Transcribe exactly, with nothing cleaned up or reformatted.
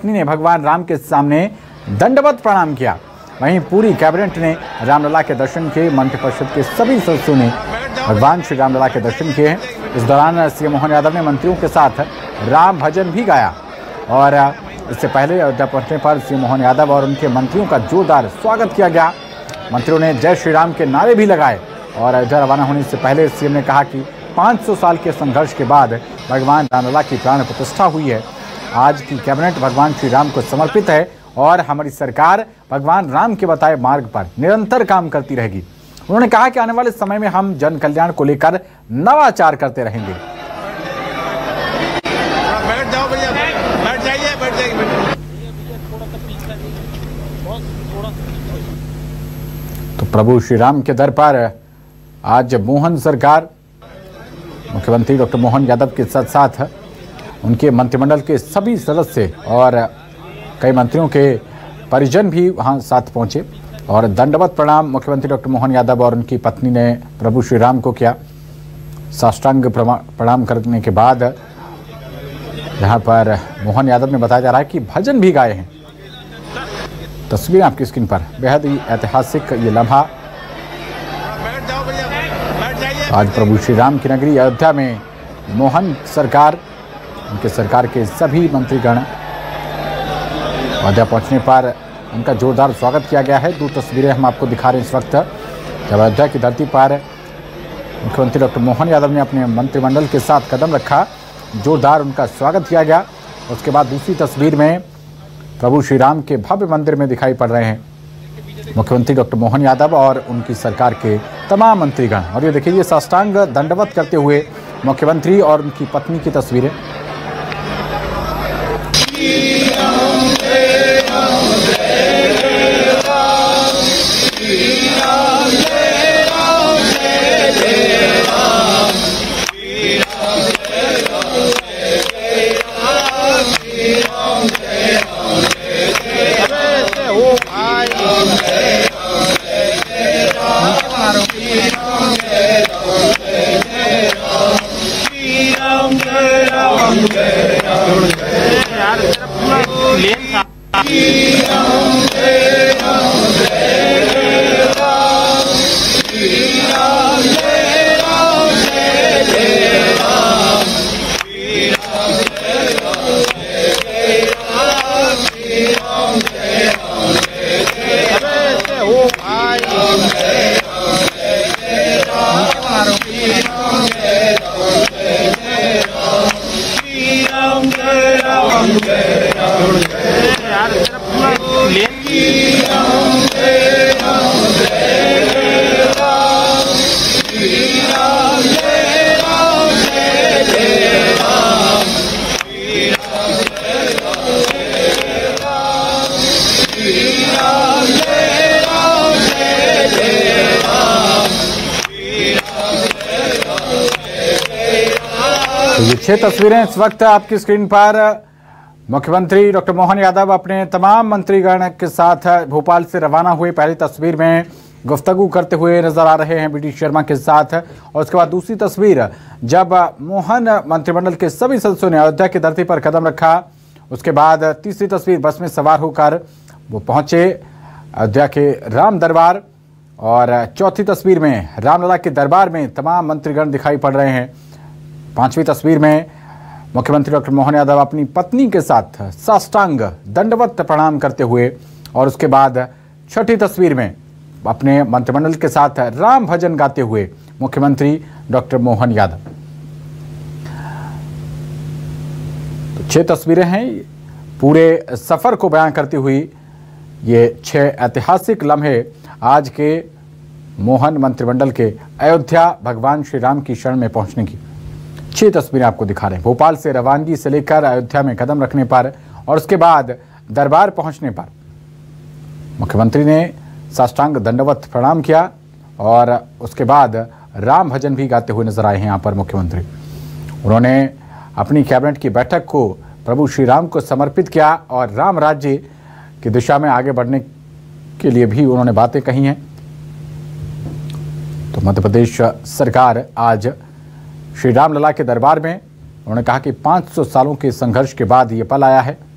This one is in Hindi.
पत्नी ने भगवान राम के सामने दंडवत प्रणाम किया। वहीं पूरी कैबिनेट ने रामलला के दर्शन किए। मंत्रिपरिषद के सभी सदस्यों ने भगवान श्री रामलला के दर्शन किए हैं। इस दौरान सीएम मोहन यादव ने मंत्रियों के साथ राम भजन भी गाया और इससे पहले अयोध्या पहुंचने पर सीएम मोहन यादव और उनके मंत्रियों का जोरदार स्वागत किया गया। मंत्रियों ने जय श्री राम के नारे भी लगाए और अयोध्या रवाना होने से पहले सीएम ने कहा कि पाँच सौ साल के संघर्ष के बाद भगवान रामलला की प्राण प्रतिष्ठा हुई है। आज की कैबिनेट भगवान श्री राम को समर्पित है और हमारी सरकार भगवान राम के बताए मार्ग पर निरंतर काम करती रहेगी। उन्होंने कहा कि आने वाले समय में हम जन कल्याण को लेकर नवाचार करते रहेंगे। बैठ जाओ भैया, बैठ जाइए, बैठ जाइए। तो प्रभु श्री राम के दर पर आज मोहन सरकार, मुख्यमंत्री डॉक्टर मोहन यादव के साथ साथ उनके मंत्रिमंडल के सभी सदस्य और कई मंत्रियों के परिजन भी वहां साथ पहुंचे और दंडवत प्रणाम मुख्यमंत्री डॉक्टर मोहन यादव और उनकी पत्नी ने प्रभु श्री राम को किया। साष्टांग प्रणाम करने के बाद यहां पर मोहन यादव ने बताया जा रहा है कि भजन भी गाए हैं। तस्वीरें आपकी स्क्रीन पर, बेहद ही ऐतिहासिक ये लम्हा। आज प्रभु श्री राम की नगरी अयोध्या में मोहन सरकार, उनके सरकार के सभी मंत्रीगण अयोध्या पहुंचने पर उनका जोरदार स्वागत किया गया है। दो तस्वीरें हम आपको दिखा रहे हैं इस वक्त, जब अयोध्या की धरती पर मुख्यमंत्री डॉक्टर मोहन यादव ने अपने मंत्रिमंडल के साथ कदम रखा, जोरदार उनका स्वागत किया गया। उसके बाद दूसरी तस्वीर में प्रभु श्री राम के भव्य मंदिर में दिखाई पड़ रहे हैं मुख्यमंत्री डॉक्टर मोहन यादव और उनकी सरकार के तमाम मंत्रीगण। और ये देखिए, ये साष्टांग दंडवत करते हुए मुख्यमंत्री और उनकी पत्नी की तस्वीरें। ये छह तस्वीरें इस वक्त आपकी स्क्रीन पर। मुख्यमंत्री डॉक्टर मोहन यादव अपने तमाम मंत्रीगण के साथ भोपाल से रवाना हुए। पहली तस्वीर में गुफ्तगू करते हुए नजर आ रहे हैं बी डी शर्मा के साथ, और उसके बाद दूसरी तस्वीर जब मोहन मंत्रिमंडल के सभी सदस्यों ने अयोध्या की धरती पर कदम रखा। उसके बाद तीसरी तस्वीर बस में सवार होकर वो पहुंचे अयोध्या के राम दरबार, और चौथी तस्वीर में रामलला के दरबार में तमाम मंत्रीगण दिखाई पड़ रहे हैं। पांचवी तस्वीर में मुख्यमंत्री डॉक्टर मोहन यादव अपनी पत्नी के साथ साष्टांग दंडवत प्रणाम करते हुए, और उसके बाद छठी तस्वीर में अपने मंत्रिमंडल के साथ राम भजन गाते हुए मुख्यमंत्री डॉक्टर मोहन यादव। तो छह तस्वीरें हैं, पूरे सफर को बयां करती हुई ये छह ऐतिहासिक लम्हे आज के मोहन मंत्रिमंडल के अयोध्या भगवान श्री राम की शरण में पहुंचने की। छह तस्वीरें आपको दिखा रहे हैं भोपाल से रवानगी से लेकर अयोध्या में कदम रखने पर और उसके बाद दरबार पहुंचने पर मुख्यमंत्री ने साष्टांग दंडवत प्रणाम किया और उसके बाद राम भजन भी गाते हुए नजर आए हैं। यहाँ पर मुख्यमंत्री उन्होंने अपनी कैबिनेट की बैठक को प्रभु श्री राम को समर्पित किया और राम राज्य की दिशा में आगे बढ़ने के लिए भी उन्होंने बातें कही हैं। तो मध्य प्रदेश सरकार आज श्री रामलला के दरबार में उन्होंने कहा कि पाँच सौ सालों के संघर्ष के बाद ये पल आया है।